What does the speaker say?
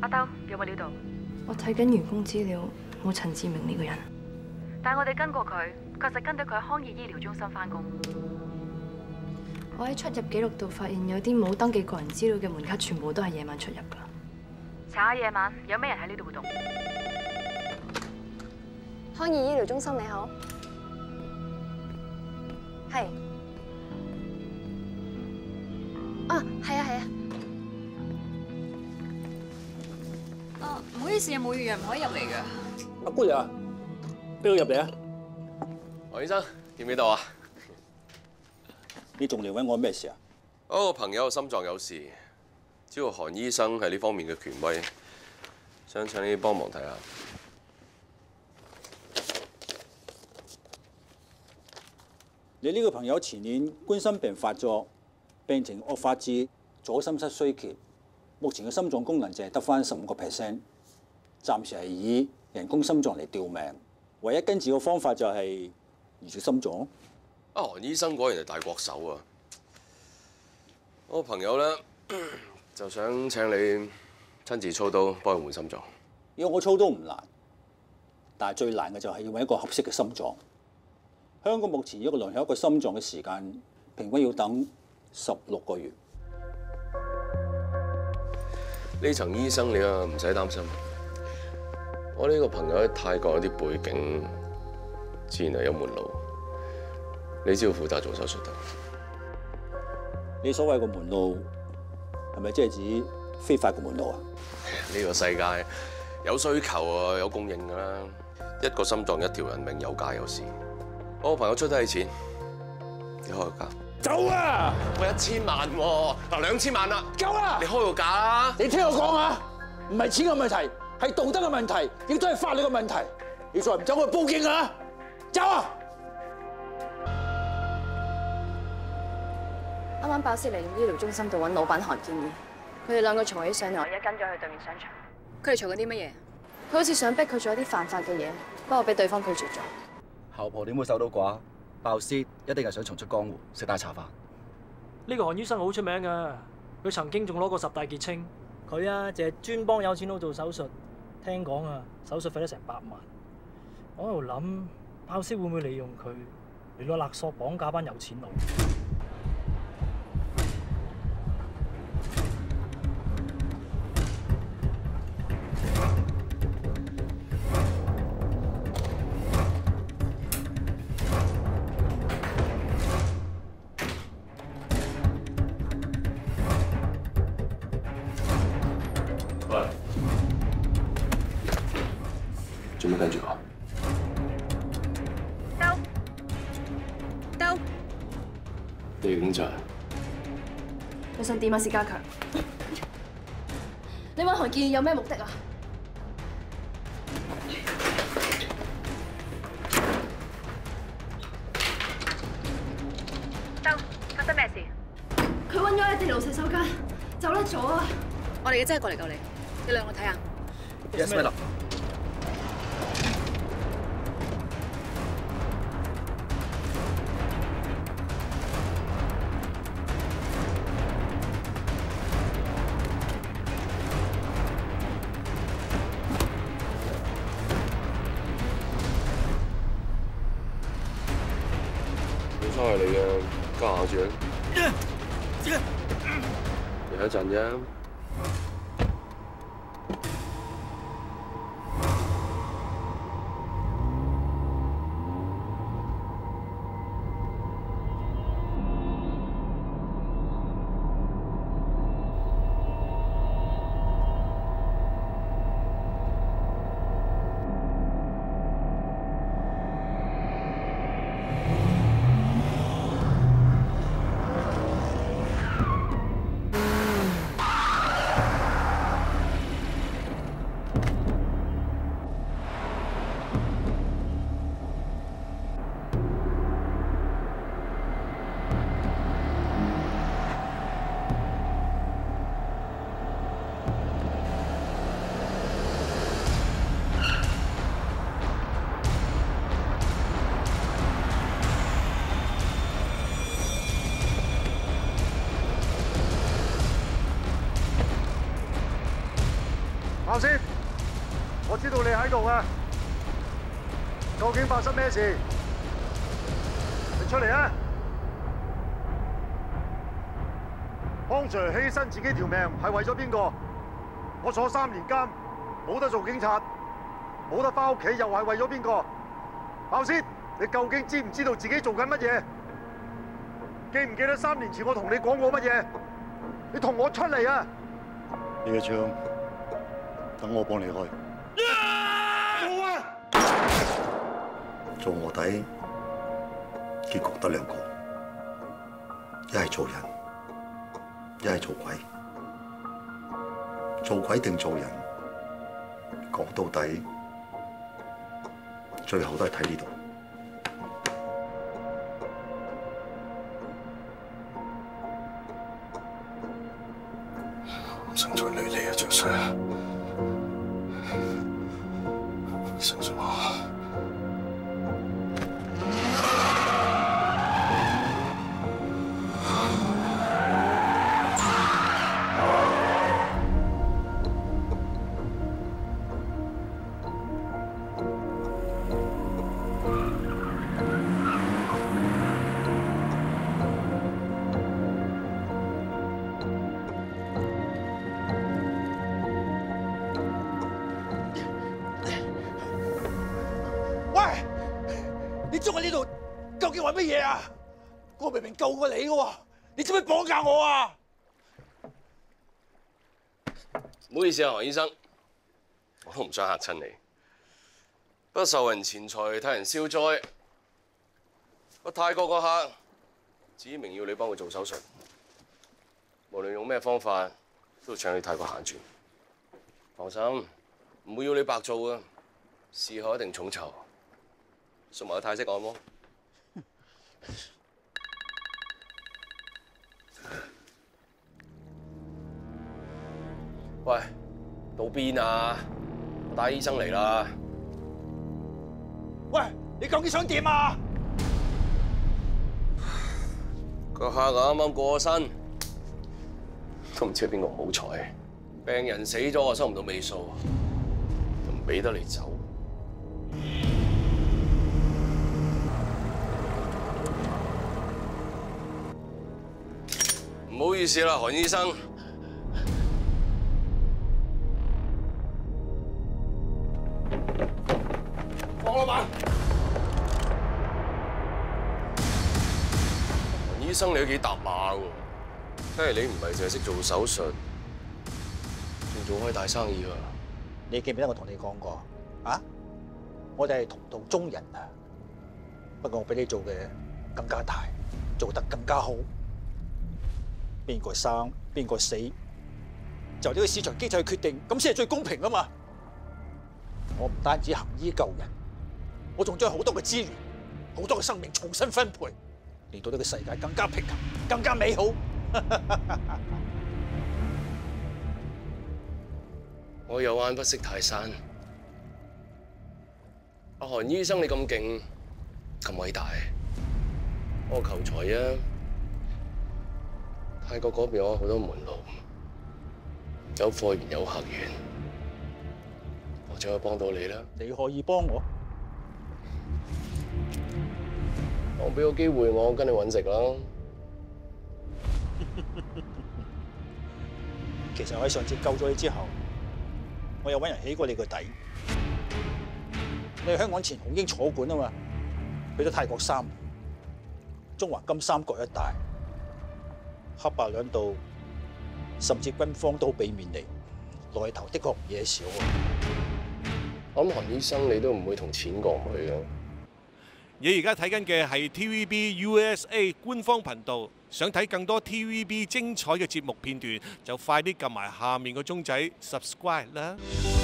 阿兜有冇料到？ 我睇緊員工資料，冇陳志明呢個人。 但係我哋跟過佢，確實跟到佢喺康怡醫療中心返工。 我喺出入記錄度發現有啲冇登記個人資料嘅門卡，全部都係夜晚出入㗎。 查下夜晚有咩人喺呢度活動？ 康怡醫療中心你好，係。啊，係啊，係啊。 唔好意思，有冇預約唔可以入嚟㗎？ 阿姑娘，俾我入嚟啊！ 黃醫生，見唔見到啊？ 你仲嚟揾我咩事啊？ 我個朋友心臟有事，知道韓醫生係呢方面嘅權威，想請你幫忙睇下。 你呢個朋友前年冠心病發作，病情惡化至左心室衰竭，目前嘅心臟功能淨係得返15%，暫時係以人工心臟嚟吊命。唯一根治嘅方法就係移植心臟。 啊，韓醫生果然係大國手啊！我個朋友咧就想請你親自操刀幫佢換心臟。 要我操刀唔難，但係最難嘅就係要揾一個合適嘅心臟。香港目前一個輪候一個心臟嘅時間，平均要等16個月。 呢層醫生你啊唔使擔心，我呢個朋友喺泰國有啲背景，自然係有門路。你只要負責做手術得。 你所謂個門路係咪即係指非法嘅門路啊？ 呢個世界有需求啊，有供應㗎啦。一個心臟一條人命，有價有市。我個朋友出得起錢，你開個價。 走啊！ 喂，1000萬喎，嗱2000萬啦， 夠啦！ 你開個價啦！ 你聽我講啊，唔係錢嘅問題，係道德嘅問題，亦都係法律嘅問題。你再唔走，我報警啊！走啊！ 啱啱爆屍嚟醫療中心度揾老闆韓建議，佢哋兩個嘈起上嚟，我而家跟咗去對面商場。 佢哋嘈緊啲乜嘢？ 佢好似想逼佢做一啲犯法嘅嘢，不過俾對方拒絕咗。 姣婆點會守到寡？爆屍一定係想重出江湖，食大茶飯。 呢個韓醫生好出名㗎，佢曾經仲攞過10大傑青。佢啊，淨係專幫有錢佬做手術。聽講啊，手術費得成100萬。我喺度諗，爆屍會唔會利用佢嚟攞勒索綁架班有錢佬？ 做咩跟住我？ 兜。 你係警察？ 你想點啊，薛家強？你揾韓建議有咩目的啊？ 兜，發生咩事？ 佢揾咗一啲老細收間，走甩咗啊！ 我哋嘅真係過嚟救你，你兩個睇下。 Yes, madam。 好彩係你嘅，加下住。有一陣啫。 爆先，我知道你喺度啊！究竟發生咩事？你出嚟啊！康 Sir 犧牲自己條命係為咗邊個？我坐3年監，冇得做警察，冇得翻屋企，又係為咗邊個？爆先，你究竟知唔知道自己做緊乜嘢？記唔記得3年前我同你講過乜嘢？你同我出嚟啊！ 呢個槍，等我幫你開。 冇啊！ 做臥底，結局得2個，一係做人，一係做鬼。做鬼定做人，講到底，最後都係睇呢度。 唔想再累你啊，着水啊！相信我。 你捉我呢度究竟為乜嘢啊？我明明救過你嘅喎，你做咩綁架我啊？ 唔好意思啊，韓醫生，我都唔想嚇親你。不受人錢財，替人消災。個泰國個客指明要你幫佢做手術，無論用咩方法，都請你泰國行轉。放心，唔會要你白做啊，事後一定重酬。送埋個泰式按摩。喂，到邊啊？我帶醫生嚟啦。 喂，你究竟想點啊？ 個客啱啱過咗身，都唔知係邊個唔好彩。病人死咗，我收唔到尾數，就唔俾得你走。唔好意思啦，韓醫生。放老闆。韓醫生，你都幾搭馬喎？睇嚟你唔係淨係識做手術，仲做開大生意啊！ 你記唔記得我同你講過啊？我哋係同道中人啊！不過我比你做嘅更加大，做得更加好。邊個生邊個死，就呢個市場機制去決定，咁先係最公平啊嘛！我唔單止行醫救人，我仲將好多嘅資源、好多嘅生命重新分配，令到呢個世界更加平衡、更加美好。 我有眼不識泰山，阿韓醫生你咁勁、咁偉大，我求財啊！泰國嗰邊有好多門路，有貨源有客源，我就可以幫到你啦。 你可以幫我？ 我俾個機會我跟你搵食啦。 其實我喺上次救咗你之後，我又搵人起過你個底。你去香港前紅英坐館啊嘛，去咗泰國3年，中華金三角一帶。黑白兩道，甚至軍方都好俾面你，來頭的確唔嘢少啊！ 我諗韓醫生你都唔會同錢過唔去嘅。 你而家睇緊嘅係 TVB USA 官方頻道，想睇更多 TVB 精彩嘅節目片段，就快啲撳埋下面個鐘仔 subscribe 啦！